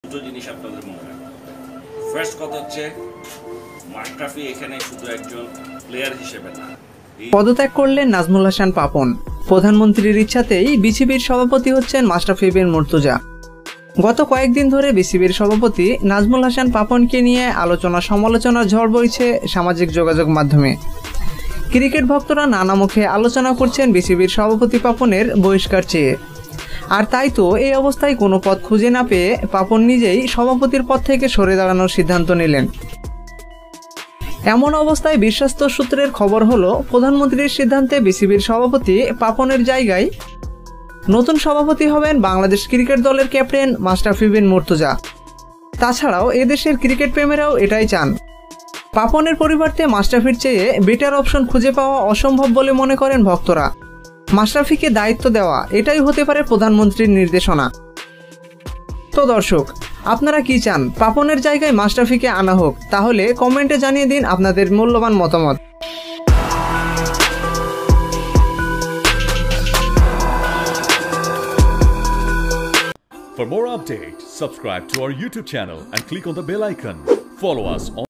দুটো জিনিস আপনাদের মনে রাখবেন। ফার্স্ট কথা হচ্ছে মাশরাফি এখানে শুধু একজন প্লেয়ার হিসেবে না। পদত্যাগ করলেন নাজমুল হাসান পাপন। প্রধানমন্ত্রীর ইচ্ছাতেই বিসিবির সভাপতি হচ্ছেন মাশরাফি বিন মুর্তজা। গত কয়েকদিন ধরে বিসিবির সভাপতি নাজমুল হাসান পাপনকে নিয়ে আলোচনা সমালোচনার ঝড় বইছে সামাজিক যোগাযোগ মাধ্যমে। ক্রিকেট ভক্তরা নানা মুখে আলোচনা করছেন বিসিবির সভাপতি পাপনের বহিষ্কার চেয়ে। আর তাই তো এই অবস্থায় কোনো পথ খুঁজে না পেয়ে পাপন নিজেই সভাপতির পদ থেকে সরে দাঁড়ানোর সিদ্ধান্ত নিলেন। এমন অবস্থায় বিশ্বস্ত সূত্রের খবর হলো, প্রধানমন্ত্রীর সিদ্ধান্তে বিসিবির সভাপতি পাপনের জায়গায় নতুন সভাপতি হবেন বাংলাদেশ ক্রিকেট দলের ক্যাপ্টেন মাশরাফি বিন মুর্তজা। তাছাড়াও এদেশের ক্রিকেট প্রেমীরাও এটাই চান। পাপনের পরিবর্তে মাশরাফির চেয়ে বেটার অপশন খুঁজে পাওয়া অসম্ভব বলে মনে করেন ভক্তরা। মাশরাফিকে দায়িত্ব দেওয়া এটাই হতে পারে প্রধানমন্ত্রীর নির্দেশনা। তো দর্শক, আপনারা কি চান পাপনের জায়গায় মাশরাফিকে আনা হোক? তাহলে কমেন্টে জানিয়ে দিন আপনাদের মূল্যবান মতামত। For more updates, subscribe to our YouTube channel and click on the bell icon. Follow us on